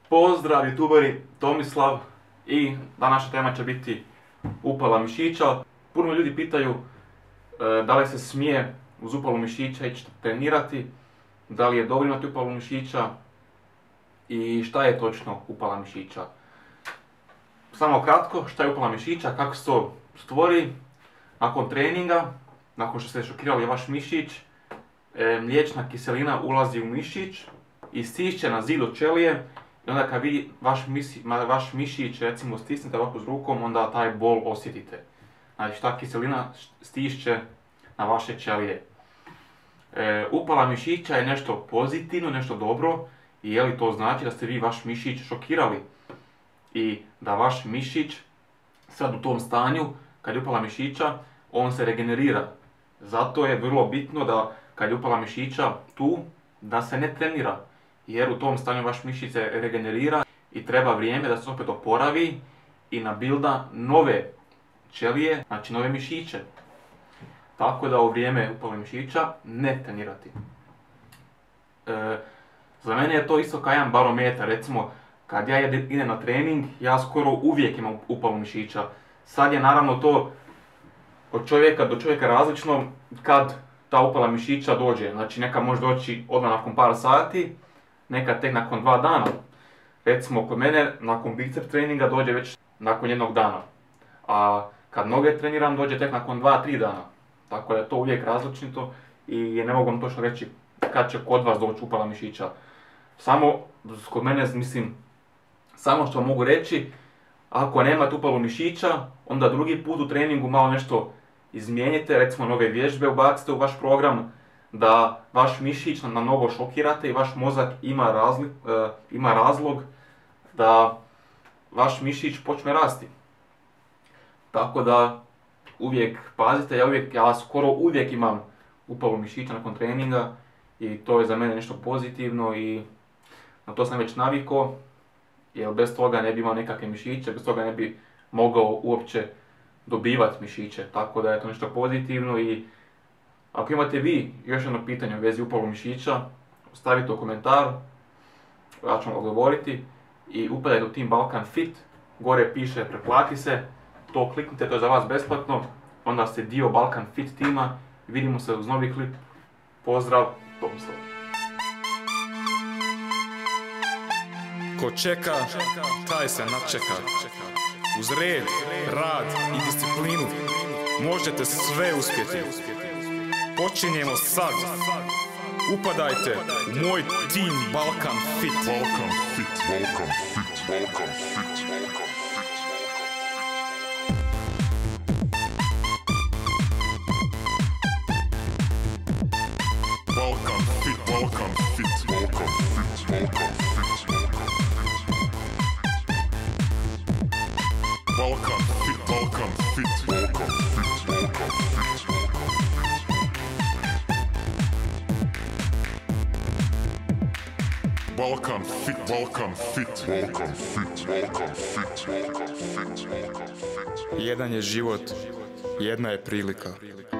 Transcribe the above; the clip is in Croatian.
Pozdrav youtuberi, Tomislav i današnja tema će biti upala mišića. Puno ljudi pitaju da li se smije uz upalu mišića ići trenirati, da li je dobro imati upalu mišića i šta je točno upala mišića. Samo kratko, šta je upala mišića, kako se to stvori. Nakon treninga, nakon što ste šokirali vaš mišić, mliječna kiselina ulazi u mišić i stišće na zidu ćelije. I onda kad vi vaš mišić recimo stisnete ovako s rukom, onda taj bol osjetite. Znači ta kiselina stišće na vaše ćelije. Upala mišića je nešto pozitivno, nešto dobro. I je li to znači da ste vi vaš mišić šokirali? I da vaš mišić sad u tom stanju, kad je upala mišića, on se regenerira. Zato je vrlo bitno da kad je upala mišića tu, da se ne trenira. Jer u tom stanju vaš mišić se regenerira i treba vrijeme da se opet oporavi i nabilda nove ćelije, znači nove mišiće. Tako da u vrijeme upale mišića ne trenirati. Za mene je to isto kao jedan barometar, recimo kad ja idem na trening, ja skoro uvijek imam upalu mišića. Sad je naravno to od čovjeka do čovjeka različno kad ta upala mišića dođe. Znači neka može doći odmah nakon par sati, nekad tek nakon 2 dana. Recimo kod mene nakon bicep treninga dođe već nakon jednog dana. A kad noge treniram dođe tek nakon 2-3 dana. Tako da je to uvijek različito i ne mogu vam točno reći kad će kod vas doći upala mišića. Samo kod mene mislim, samo što mogu reći, ako nemate upalu mišića, onda drugi put u treningu malo nešto izmijenite, recimo nove vježbe ubacite u vaš program, da vaš mišić na novo šokirate i vaš mozak ima razlog da vaš mišić počne rasti. Tako da uvijek pazite, ja skoro uvijek imam upalu mišića nakon treninga i to je za mene nešto pozitivno i na to sam već navikao, jer bez toga ne bi imao nekakve mišiće, bez toga ne bi mogao uopće dobivati mišiće, tako da je to nešto pozitivno. I ako imate vi još jedno pitanje u vezi upalu mišića, stavite u komentar, ja ću vam odgovoriti i upadajte u Team Balkan Fit, gore piše pretplati se, to kliknite, to je za vas besplatno, onda ste dio Balkan Fit tima i vidimo se uz novi klip. Pozdrav, Tomislav. Ko čeka, taj se načeka. Uz red, rad i disciplinu možete sve uspjeti. Počinjemo sad. Upadajte u moj Team Balkan Fit. Balkan Fit, Balkan Fit, Balkan Fit, Balkan Fit. Balkan Fit, Balkan Fit, Balkan Fit, Balkan Fit. Balkan Fit, Balkan Fit, Balkan Fit, Balkan Fit. Balkan Fit, Balkan Fit, Balkan Fit, Balkan Fit, Balkan Fit, Balkan Fit. Jedan je život, jedna je prilika.